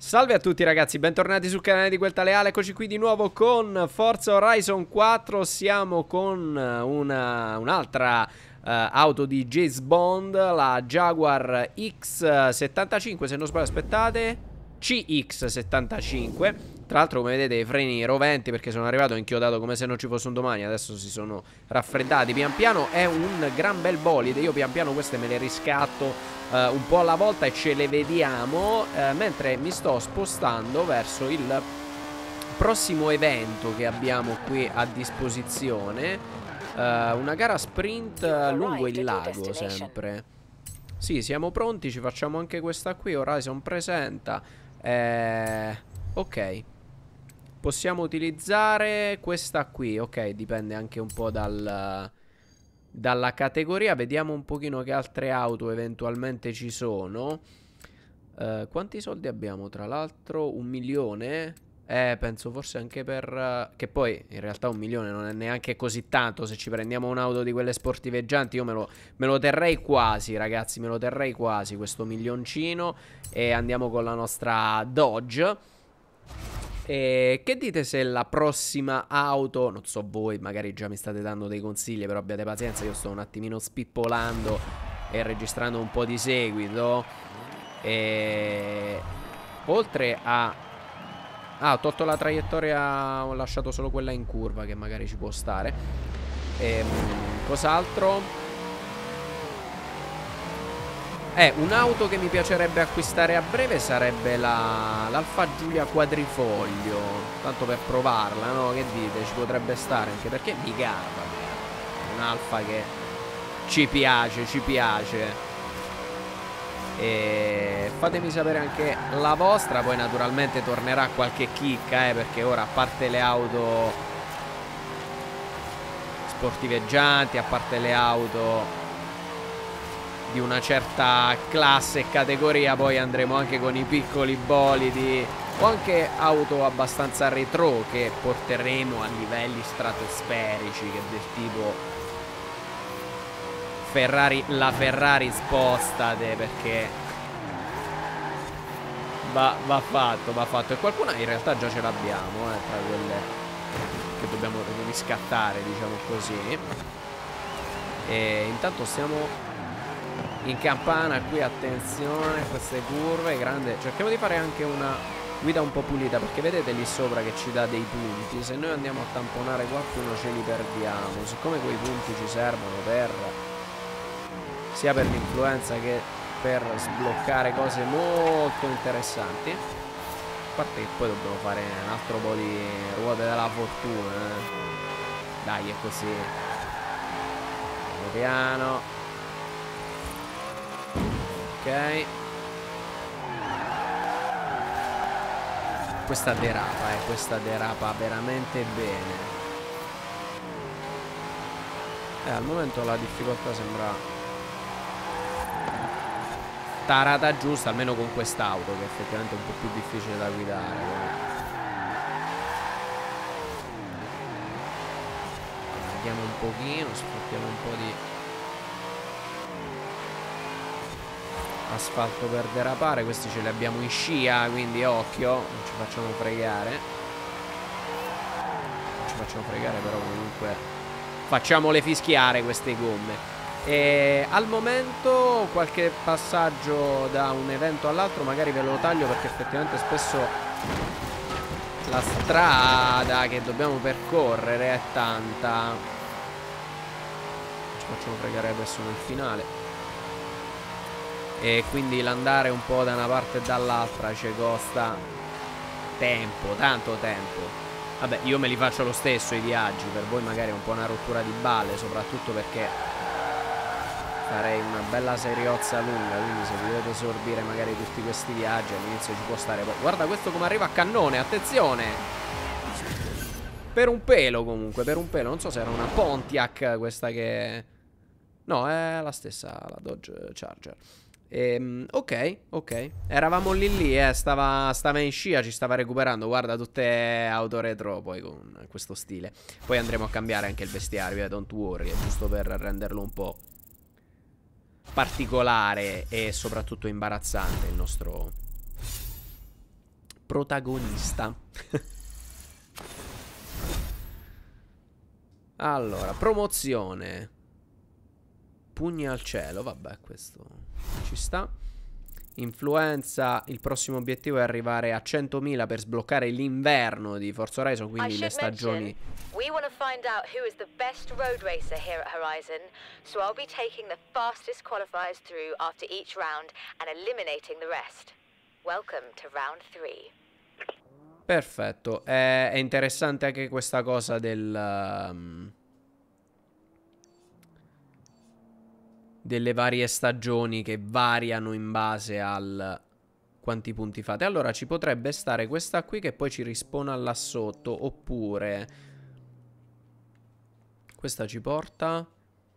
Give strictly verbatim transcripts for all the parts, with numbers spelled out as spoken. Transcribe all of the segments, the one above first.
Salve a tutti ragazzi, bentornati sul canale di Guelta Leale. Eccoci qui di nuovo con Forza Horizon quattro. Siamo con una, un'altra uh, auto di James Bond, la Jaguar X settantacinque, se non sbaglio, aspettate, C X settantacinque. Tra l'altro, come vedete, i freni roventi perché sono arrivato inchiodato come se non ci fosse un domani. Adesso si sono raffreddati pian piano. È un gran bel bolide. Io pian piano queste me le riscatto Uh, un po' alla volta e ce le vediamo, uh, mentre mi sto spostando verso il prossimo evento che abbiamo qui a disposizione. uh, Una gara sprint uh, lungo il lago sempre. Sì, siamo pronti, ci facciamo anche questa qui. Horizon presenta eh, ok, possiamo utilizzare questa qui. Ok, dipende anche un po' dal... dalla categoria. Vediamo un pochino che altre auto eventualmente ci sono. uh, Quanti soldi abbiamo tra l'altro? Un milione? Eh, penso forse anche per... Uh, che poi in realtà un milione non è neanche così tanto. Se ci prendiamo un'auto di quelle sportiveggianti io me lo, me lo terrei quasi, ragazzi. Me lo terrei quasi questo milioncino. E andiamo con la nostra Dodge. E che dite se la prossima auto, non so voi, magari già mi state dando dei consigli, però abbiate pazienza, io sto un attimino spippolando e registrando un po' di seguito. E oltre a... Ah, ho tolto la traiettoria, ho lasciato solo quella in curva che magari ci può stare. E cos'altro? Eh, un'auto che mi piacerebbe acquistare a breve sarebbe la l'Alfa Giulia quadrifoglio. Tanto per provarla, no? Che dite? Ci potrebbe stare, anche perché mi garba. Un'Alfa che ci piace, ci piace. E fatemi sapere anche la vostra. Poi naturalmente tornerà qualche chicca, eh, perché ora, a parte le auto sportiveggianti, a parte le auto di una certa classe e categoria, poi andremo anche con i piccoli bolidi o anche auto abbastanza retro che porteremo a livelli stratosferici, che del tipo Ferrari, la Ferrari spostate, perché va, va fatto, va fatto. E qualcuna in realtà già ce l'abbiamo, eh, tra quelle che dobbiamo riscattare, diciamo così. E intanto stiamo in campana qui, attenzione, queste curve, grande. Cerchiamo di fare anche una guida un po' pulita, perché vedete lì sopra che ci dà dei punti. Se noi andiamo a tamponare qualcuno ce li perdiamo. Siccome quei punti ci servono per sia per l'influenza che per sbloccare cose molto interessanti. A parte che poi dobbiamo fare un altro po' di ruote della fortuna, eh. Dai, è così. Piano piano. Ok. Questa derapa, eh, questa derapa veramente bene. Eh, al momento la difficoltà sembra tarata giusta, almeno con quest'auto, che è effettivamente un po' più difficile da guidare. Vediamo un pochino, sfruttiamo un po' di asfalto per derapare. Questi ce li abbiamo in scia, quindi occhio, non ci facciamo fregare. Non ci facciamo fregare, però comunque facciamole fischiare queste gomme. E al momento qualche passaggio da un evento all'altro magari ve lo taglio, perché effettivamente spesso la strada che dobbiamo percorrere è tanta. Ci facciamo fregare adesso nel finale. E quindi l'andare un po' da una parte e dall'altra ci costa tempo, tanto tempo. Vabbè, io me li faccio lo stesso i viaggi, per voi magari è un po' una rottura di balle, soprattutto perché farei una bella seriozza lunga, quindi se vi dovete sorbire magari tutti questi viaggi all'inizio ci può stare. Guarda questo come arriva a cannone, attenzione! Per un pelo comunque, per un pelo. Non so se era una Pontiac questa che... No, è la stessa, la Dodge Charger. Ehm, ok, ok. Eravamo lì lì, eh, stava, stava in scia, ci stava recuperando. Guarda, tutte auto retro poi con questo stile. Poi andremo a cambiare anche il vestiario, eh, don't worry, giusto per renderlo un po' particolare e soprattutto imbarazzante il nostro protagonista. Allora, promozione. Pugni al cielo, vabbè, questo ci sta. Influenza, il prossimo obiettivo è arrivare a centomila per sbloccare l'inverno di Forza Horizon, quindi le stagioni. We want to find out who is the best road racer here at Horizon, so I'll be taking the fastest qualifiers through after each round and eliminating the rest. Welcome to round three. Perfetto, è, è interessante anche questa cosa del um, delle varie stagioni che variano in base al quanti punti fate. Allora ci potrebbe stare questa qui che poi ci rispona là sotto, oppure questa ci porta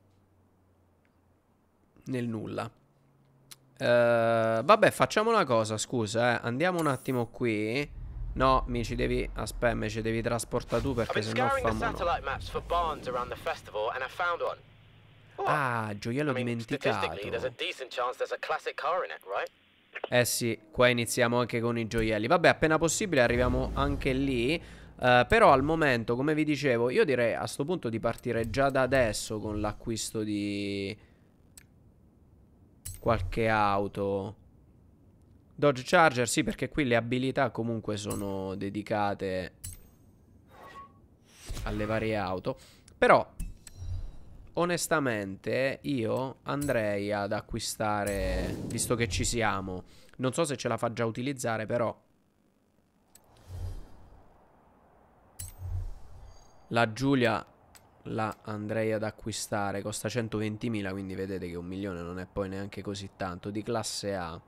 nel nulla. Uh, vabbè, facciamo una cosa, scusa, eh. Andiamo un attimo qui. No, mi ci devi... Aspetta, mi ci devi trasportare tu perché sennò famo no. Ah, gioiello dimenticato. Eh sì, qua iniziamo anche con i gioielli. Vabbè, appena possibile arriviamo anche lì. uh, Però al momento, come vi dicevo, io direi a sto punto di partire già da adesso con l'acquisto di qualche auto. Dodge Charger, sì, perché qui le abilità comunque sono dedicate alle varie auto. Però, onestamente, io andrei ad acquistare, visto che ci siamo. Non so se ce la fa già utilizzare, però la Giulia la andrei ad acquistare. Costa centoventimila, quindi vedete che un milione non è poi neanche così tanto. Di classe A.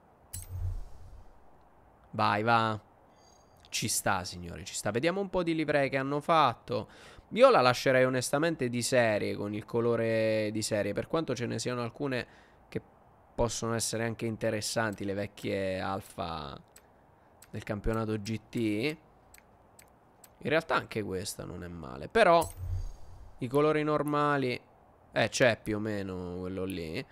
Vai, va. Ci sta, signore, ci sta. Vediamo un po' di livree che hanno fatto. Io la lascerei onestamente di serie, con il colore di serie. Per quanto ce ne siano alcune che possono essere anche interessanti, le vecchie Alfa del campionato G T. In realtà anche questa non è male. Però i colori normali... Eh, c'è più o meno quello lì.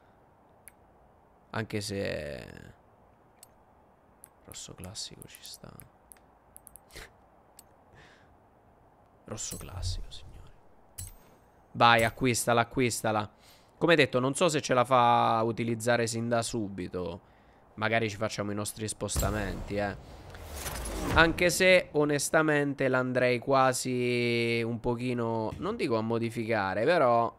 Anche se... rosso classico ci sta. Rosso classico, signore. Vai, acquistala, acquistala. Come detto, non so se ce la fa utilizzare sin da subito. Magari ci facciamo i nostri spostamenti, eh. Anche se, onestamente, l'andrei quasi un pochino... non dico a modificare, però...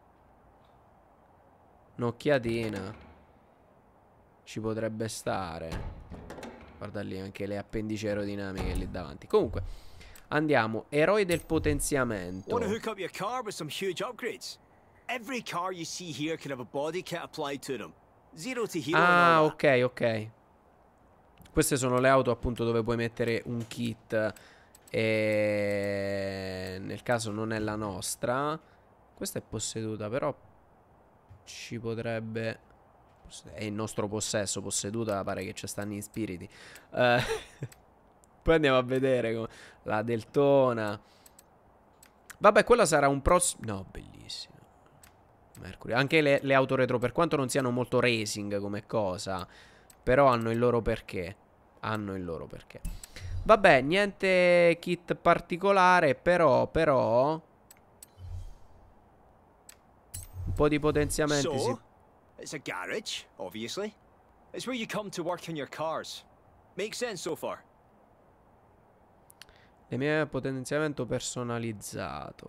un'occhiatina ci potrebbe stare. Guarda lì anche le appendici aerodinamiche lì davanti. Comunque, andiamo. Eroi del potenziamento. Want to hook up your car with some huge upgrades? Every car you see here can have a body kit applied to them. Zero to hero. Ah, ok, ok. Queste sono le auto appunto dove puoi mettere un kit. E nel caso non è la nostra. Questa è posseduta, però ci potrebbe... è il nostro possesso, posseduta, pare che ci stanno in spiriti. uh, Poi andiamo a vedere come... la Deltona. Vabbè, quella sarà un prossimo... no, bellissimo Mercury. Anche le, le auto retro, per quanto non siano molto racing come cosa, però hanno il loro perché. Hanno il loro perché. Vabbè, niente kit particolare, però, però un po' di potenziamenti So, si... it's a garage, obviously. It's where you come to work on your cars. Makes sense so far. Le mie potenziamento personalizzato.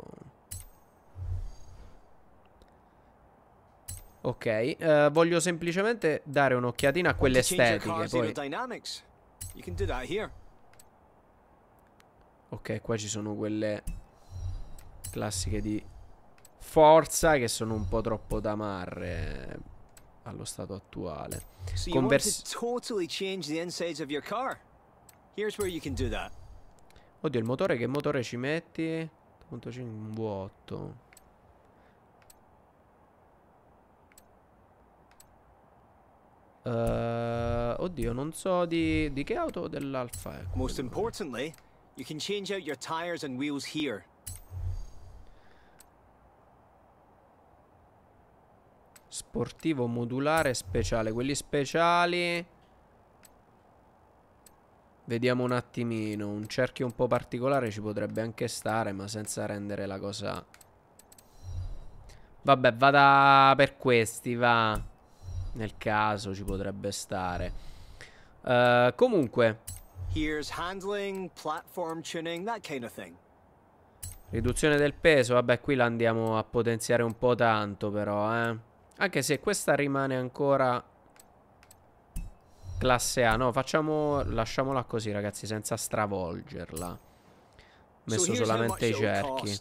Ok, eh, voglio semplicemente dare un'occhiatina a quelle estetiche. Poi... You can do that here. ok, qua ci sono quelle classiche di Forza che sono un po' troppo tamarre allo stato attuale. So you want to totally change the insides of your car? Here's where you can do that. Oddio, il motore, che motore ci metti? punto cinque, un V otto. Uh, oddio, non so di, di che auto dell'Alfa è. Most importantly, you can change out your tires and wheels here. Sportivo, modulare, speciale. Quelli speciali Vediamo un attimino. Un cerchio un po' particolare ci potrebbe anche stare, ma senza rendere la cosa... Vabbè, vada per questi, va. Nel caso ci potrebbe stare. uh, Comunque Here's handling, platform tuning, that kind of thing. riduzione del peso. Vabbè, qui la andiamo a potenziare un po' tanto però, eh. Anche se questa rimane ancora classe A. No, facciamo... lasciamola così, ragazzi, senza stravolgerla. Ho messo solamente i cerchi.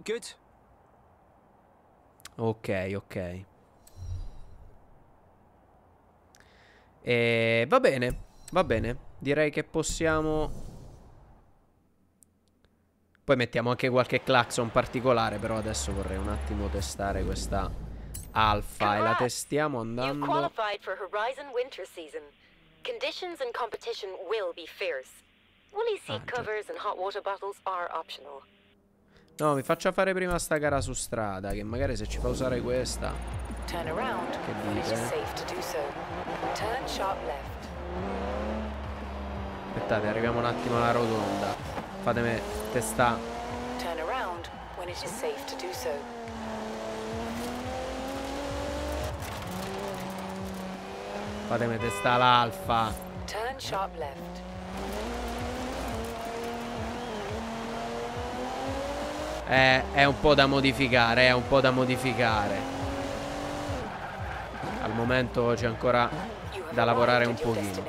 Ok, ok. E va bene, va bene. Direi che possiamo... Poi mettiamo anche qualche clacson particolare, però adesso vorrei un attimo testare questa alfa e la testiamo andando... You've qualified for Horizon Winter Season. Conditions and competition will be fierce. Woolly seat Ah, covers and hot water bottles are optional. No, mi faccia fare prima sta gara su strada, che magari se ci fa usare questa... Turn around Che when it is dite? safe to do so. Turn sharp left. Aspettate, arriviamo un attimo alla rotonda. Fatemi testare. Turn around when it is safe to do so. Fatemi testare l'alfa. Turn sharp left. È, è un po' da modificare, è un po' da modificare. Al momento c'è ancora da lavorare un pochino.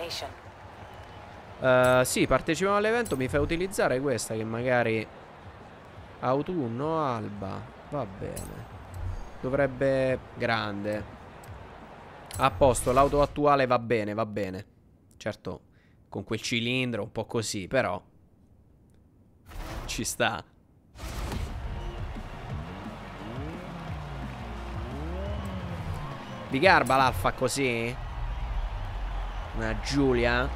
Uh, sì, partecipiamo all'evento. Mi fai utilizzare questa che magari... Autunno, alba. Va bene. Dovrebbe... Grande. A posto, l'auto attuale va bene, va bene. Certo, con quel cilindro un po' così, però ci sta. Vi garba l'alfa così? Una Giulia?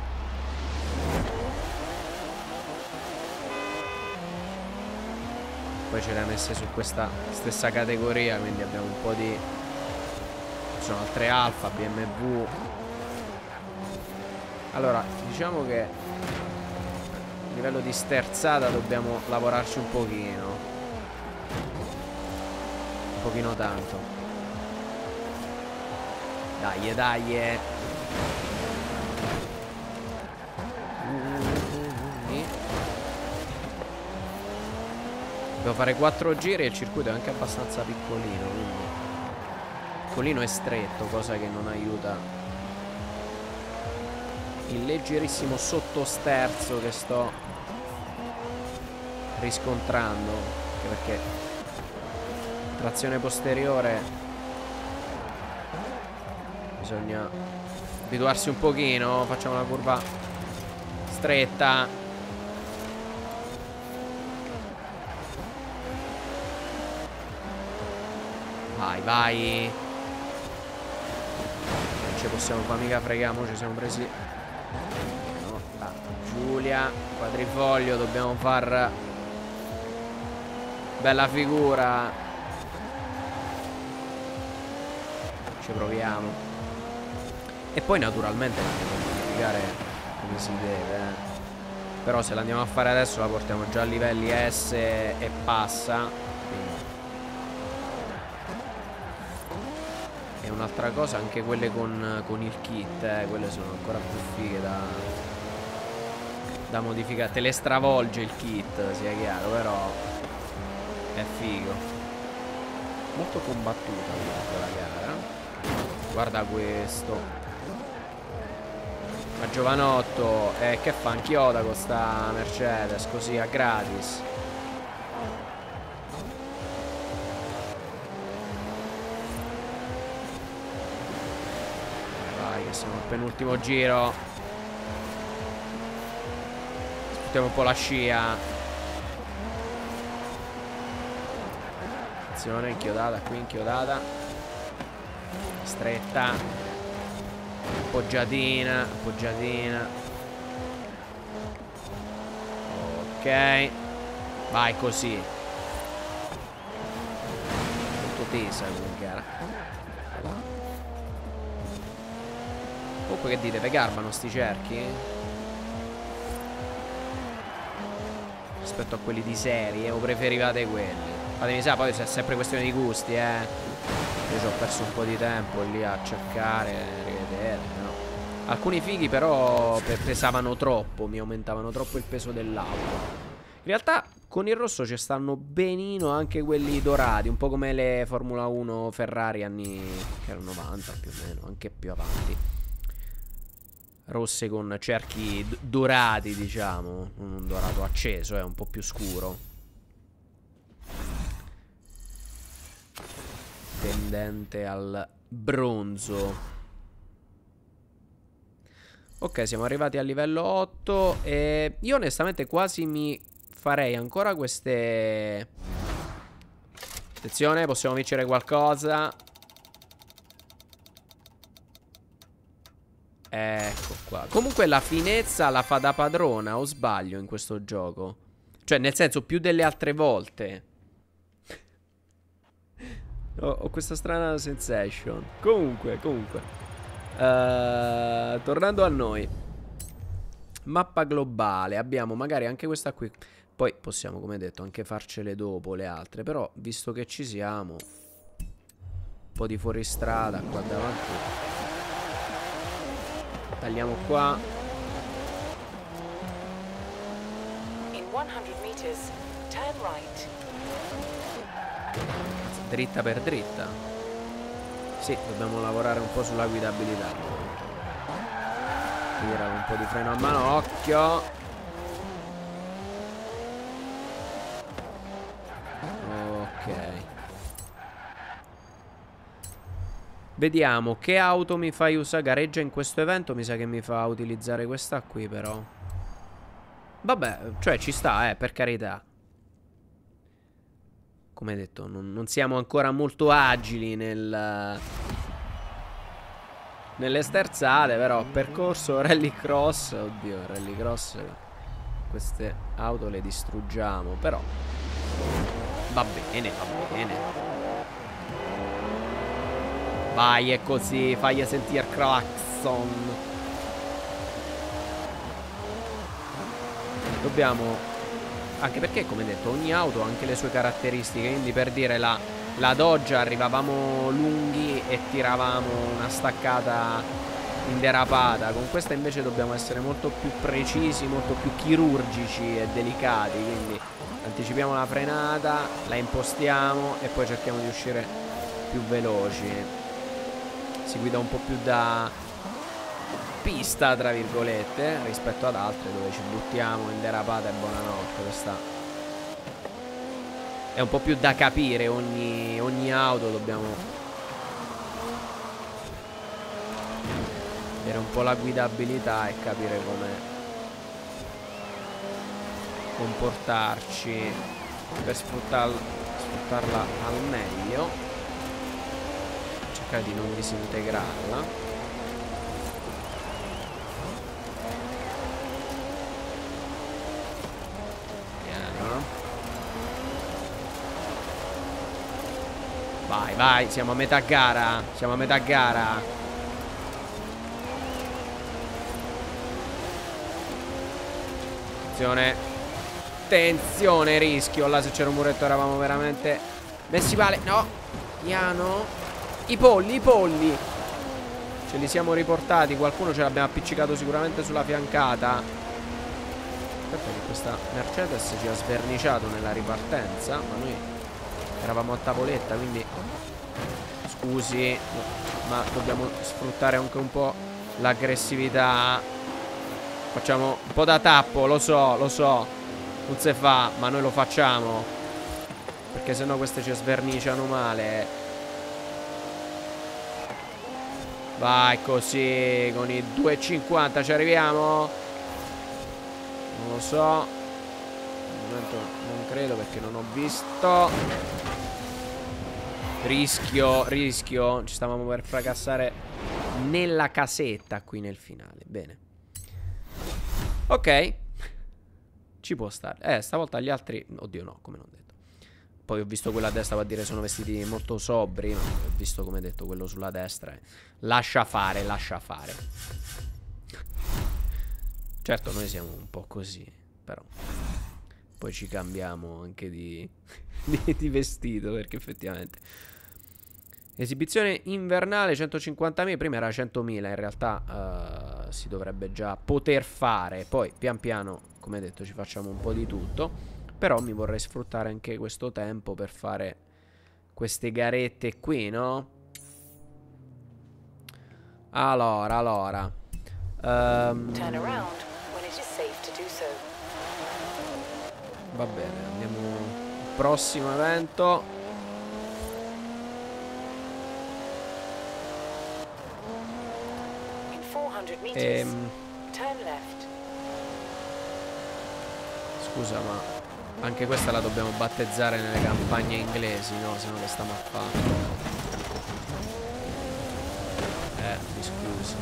Poi ce le ha messe su questa stessa categoria, quindi abbiamo un po' di... Ci sono altre alfa, B M W. Allora, diciamo che a livello di sterzata dobbiamo lavorarci un pochino. Un pochino tanto. Dai, dai. Devo fare quattro giri e il circuito è anche abbastanza piccolino, quindi piccolino e stretto, cosa che non aiuta il leggerissimo sottosterzo che sto riscontrando, anche perché trazione posteriore bisogna abituarsi un pochino. Facciamo una curva stretta. Vai, vai. Non ci possiamo fare mica fregare. Ci siamo presi. No, ah, Giulia. Quadrifoglio. Dobbiamo far bella figura. Ci proviamo. E poi naturalmente andiamo a modificare come si deve, eh. Però se l'andiamo a fare adesso la portiamo già a livelli S e passa. E un'altra cosa, anche quelle con, con il kit, eh, quelle sono ancora più fighe da, da modificare. Te le stravolge il kit, sia chiaro, però è figo. Molto combattuta comunque la gara. Guarda questo. Ma giovanotto, eh, che fa? Anch'io da con sta Mercedes, così a gratis. Siamo al penultimo giro. Sfruttiamo un po' la scia. Attenzione, inchiodata, qui inchiodata. Stretta. Appoggiatina, appoggiatina. Ok. Vai così. Molto tesa come gara. Comunque che dite, ve garbano sti cerchi? rispetto a quelli di serie, o preferivate quelli? Fatemi sapere, poi è sempre questione di gusti, eh. Io ci ho perso un po' di tempo lì a cercare, rivedere, no? Alcuni fighi però pesavano troppo, mi aumentavano troppo il peso dell'auto. In realtà con il rosso ci stanno benino anche quelli dorati, un po' come le Formula uno Ferrari anni che erano novanta più o meno, anche più avanti. Rosse con cerchi dorati, diciamo, non un dorato acceso, è un po' più scuro, tendente al bronzo. Ok, siamo arrivati al livello otto e io onestamente quasi mi farei ancora queste... Attenzione, possiamo vincere qualcosa. Ecco qua. Comunque la finezza la fa da padrona, o sbaglio in questo gioco? Cioè, nel senso, più delle altre volte. ho, ho questa strana sensation. Comunque, comunque. Uh, tornando a noi. Mappa globale. Abbiamo magari anche questa qui. Poi possiamo, come detto, anche farcele dopo le altre. Però, visto che ci siamo, un po' di fuoristrada qua davanti. Tagliamo qua. In cento meters, turn right. Dritta per dritta. Sì, dobbiamo lavorare un po' sulla guidabilità. Tira un po' di freno a mano, occhio. Ok. Vediamo che auto mi fai usare. Gareggia in questo evento. Mi sa che mi fa utilizzare questa qui però. Vabbè, cioè ci sta, eh, per carità. Come detto, non, non siamo ancora molto agili nel nelle sterzate, però percorso rallycross. Oddio, rallycross, queste auto le distruggiamo, però va bene, va bene. Vai, è così, fagli sentire clacson. Dobbiamo... Anche perché, come detto, ogni auto ha anche le sue caratteristiche. Quindi, per dire, la, la Dodge arrivavamo lunghi e tiravamo una staccata in derapata. Con questa invece dobbiamo essere molto più precisi, molto più chirurgici e delicati. Quindi anticipiamo la frenata, la impostiamo e poi cerchiamo di uscire più veloci. Si guida un po' più da pista, tra virgolette, rispetto ad altre dove ci buttiamo in derapata e buonanotte. Questa è un po' più da capire. Ogni, ogni auto dobbiamo vedere un po' la guidabilità e capire come comportarci per sfruttar, sfruttarla al meglio. Cercare di non disintegrarla. Vai, vai, siamo a metà gara. Siamo a metà gara. Attenzione. Attenzione, rischio. Là se c'era un muretto eravamo veramente messi male. No, piano. I polli, i polli. Ce li siamo riportati. Qualcuno ce l'abbiamo appiccicato sicuramente sulla fiancata. Aspetta che questa Mercedes ci ha sverniciato nella ripartenza. Ma noi eravamo a tavoletta, quindi scusi, ma dobbiamo sfruttare anche un po' l'aggressività. Facciamo un po' da tappo, lo so, lo so. Non si fa, ma noi lo facciamo, perché sennò queste ci sverniciano male. Vai così, con i due e cinquanta ci arriviamo? Non lo so. Al momento non credo, perché non ho visto. Rischio, rischio. Ci stavamo per fracassare nella casetta qui nel finale. Bene. Ok. Ci può stare. Eh, stavolta gli altri... Oddio no, come non detto. Poi ho visto quello a destra, va a dire sono vestiti molto sobri. Ma ho visto, come detto, quello sulla destra. Lascia fare, lascia fare. Certo, noi siamo un po' così, però poi ci cambiamo anche di, di, di vestito, perché effettivamente... Esibizione invernale centocinquantamila, prima era centomila, in realtà uh, si dovrebbe già poter fare. Poi pian piano, come detto, ci facciamo un po' di tutto. Però mi vorrei sfruttare anche questo tempo per fare queste garette qui, no? Allora, allora um, Turn around when it is safe to do so. Va bene, andiamo al prossimo evento. Ehm, Turn left. Scusa, ma anche questa la dobbiamo battezzare nelle campagne inglesi, no? Se no che stiamo a fare. Eh, mi scusi.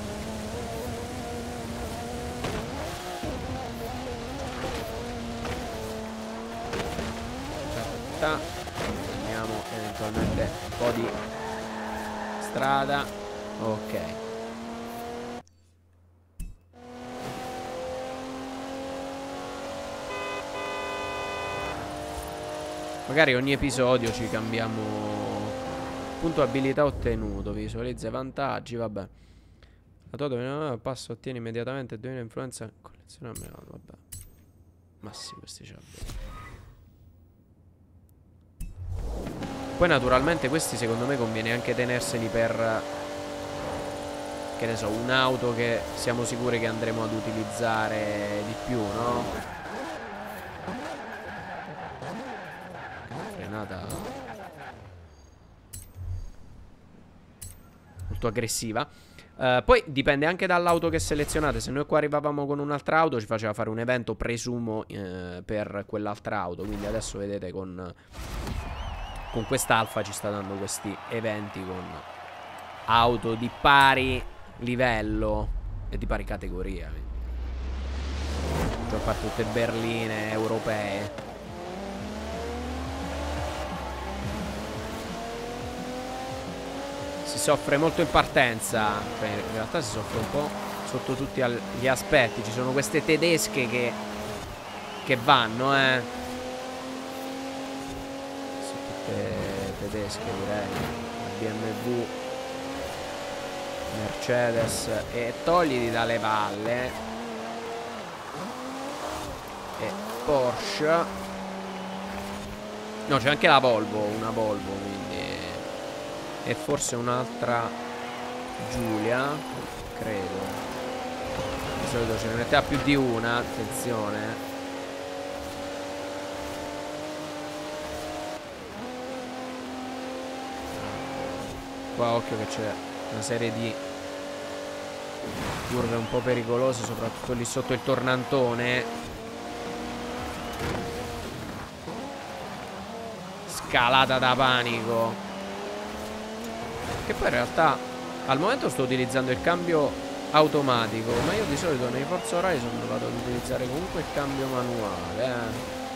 Aspetta. Prendiamo eventualmente un po' di strada. Ok. Magari ogni episodio ci cambiamo. Punto abilità ottenuto. Visualizza i vantaggi. Vabbè. La tua dominante passo ottieni immediatamente domina influenza. Collezione a me. Vabbè. Ma sì, questi ce l'abbiamo. Poi naturalmente questi secondo me conviene anche tenerseli per, che ne so, un'auto che siamo sicuri che andremo ad utilizzare di più, no? Molto aggressiva. uh, Poi dipende anche dall'auto che selezionate. Se noi qua arrivavamo con un'altra auto ci faceva fare un evento, presumo, uh, per quell'altra auto. Quindi adesso vedete con Con quest'alfa ci sta dando questi eventi con auto di pari livello e di pari categoria. Cioè a parte tutte berline europee. Si soffre molto in partenza, cioè in realtà si soffre un po' sotto tutti gli aspetti. Ci sono queste tedesche che che vanno, eh. Sono tutte tedesche, direi. B M W, Mercedes, e togliti dalle valle. E Porsche. No, c'è anche la Volvo, una Volvo, quindi. E forse un'altra Giulia, credo. Di solito ce ne metteva più di una, attenzione. Qua occhio che c'è una serie di curve un po' pericolose, soprattutto lì sotto il tornantone. Scalata da panico. Che poi in realtà al momento sto utilizzando il cambio automatico, ma io di solito nei Forza Horizon vado ad utilizzare comunque il cambio manuale, eh.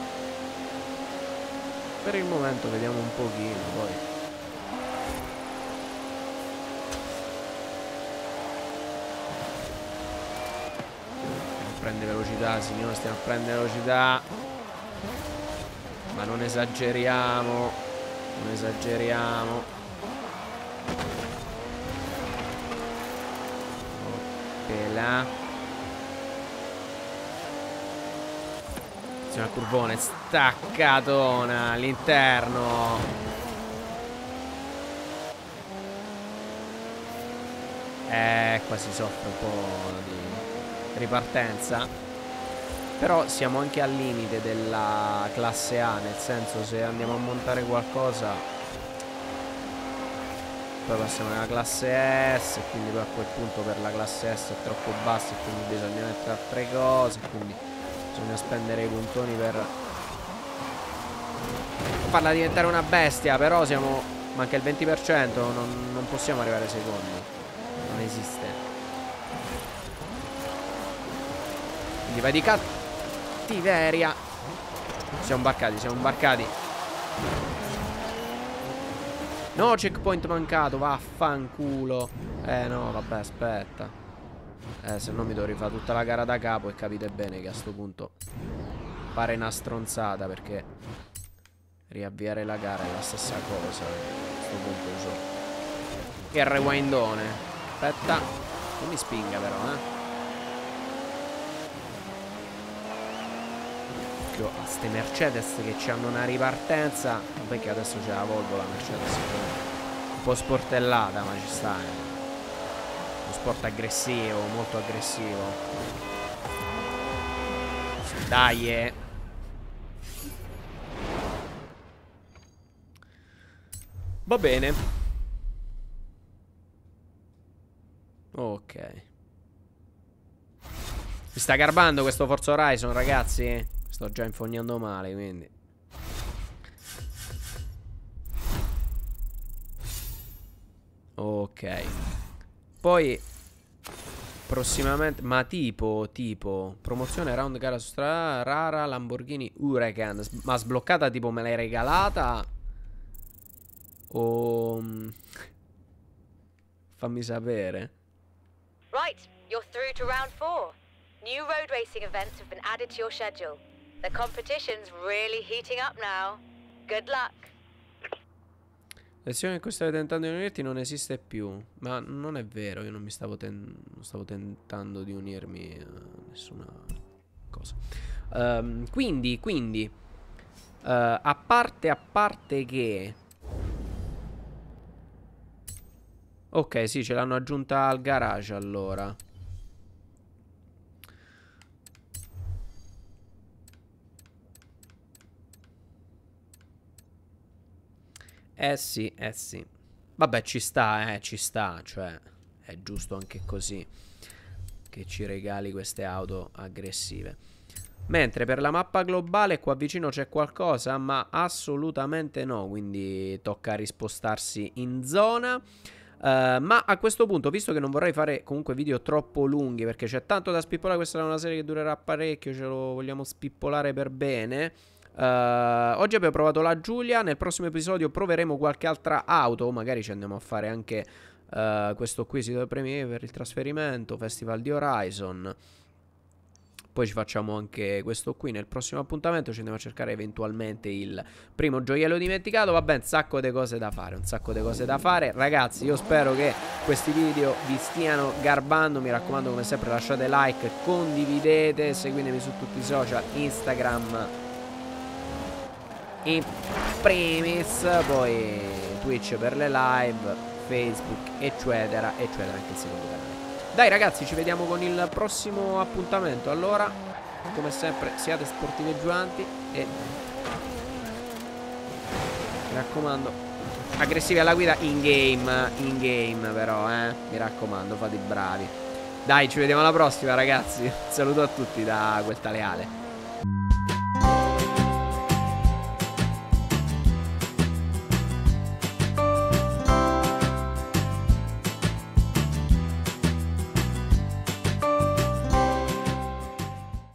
Per il momento vediamo un pochino, poi stiamo a prendere velocità, signore, stiamo a prendere velocità. Ma non esageriamo, non esageriamo. Là. C'è una curvone staccatona all'interno. Eh, qua si soffre un po' di ripartenza. Però siamo anche al limite della classe A, nel senso, se andiamo a montare qualcosa poi passiamo nella classe S, quindi poi a quel punto per la classe S è troppo bassa e quindi bisogna mettere altre cose, quindi bisogna spendere i puntoni per farla diventare una bestia. Però siamo, manca il venti per cento, non, non possiamo arrivare ai secondi, non esiste. Quindi vai di cattiveria. Siamo imbarcati, siamo imbarcati. No, checkpoint mancato, vaffanculo. Eh no, vabbè, aspetta. Eh, se no mi devo rifare tutta la gara da capo e capite bene che a sto punto pare una stronzata perché riavviare la gara è la stessa cosa. Sto punto uso il rewindone. Aspetta, non mi spinga però, eh. Ste Mercedes che ci hanno una ripartenza. Vabbè che adesso c'è la Volvo, la Mercedes un po' sportellata, ma ci sta, eh. Uno sport aggressivo, molto aggressivo. Dai, eh. Va bene. Ok. Mi sta garbando questo Forza Horizon, ragazzi. Sto già infognando male, quindi. Ok. Poi prossimamente, ma tipo, tipo promozione round gara su strada rara Lamborghini Huracan. Ma sbloccata tipo me l'hai regalata? O fammi sapere. Right, you're through to round four. New road racing events have been added to your schedule. The competition's really heating up now. Good luck. Lezione in cui stai tentando di unirti non esiste più. Ma non è vero, io non mi stavo, ten non stavo tentando di unirmi a nessuna cosa. Um, quindi, quindi uh, a parte, a parte che ok, sì, ce l'hanno aggiunta al garage allora. Eh sì, eh sì. Vabbè, ci sta, eh, ci sta. Cioè, è giusto anche così che ci regali queste auto aggressive. Mentre per la mappa globale qua vicino c'è qualcosa, ma assolutamente no. Quindi tocca rispostarsi in zona. Uh, ma a questo punto, visto che non vorrei fare comunque video troppo lunghi, perché c'è tanto da spippolare, questa è una serie che durerà parecchio, ce lo vogliamo spippolare per bene. Uh, oggi abbiamo provato la Giulia. Nel prossimo episodio proveremo qualche altra auto. Magari ci andiamo a fare anche uh, questo qui, sito premi per il trasferimento, Festival di Horizon. Poi ci facciamo anche questo qui nel prossimo appuntamento. Ci andiamo a cercare eventualmente il primo gioiello dimenticato. Vabbè, un sacco di cose da fare, un sacco di cose da fare. Ragazzi, io spero che questi video vi stiano garbando. Mi raccomando, come sempre, lasciate like, condividete, seguitemi su tutti i social, Instagram in primis, poi Twitch per le live, Facebook, eccetera, eccetera, anche il secondo canale. Dai ragazzi, ci vediamo con il prossimo appuntamento. Allora, come sempre, siate sportivi e giuanti e mi raccomando, aggressivi alla guida in game, in game però, eh, mi raccomando, fate i bravi. Dai, ci vediamo alla prossima ragazzi. Saluto a tutti da quel taleale.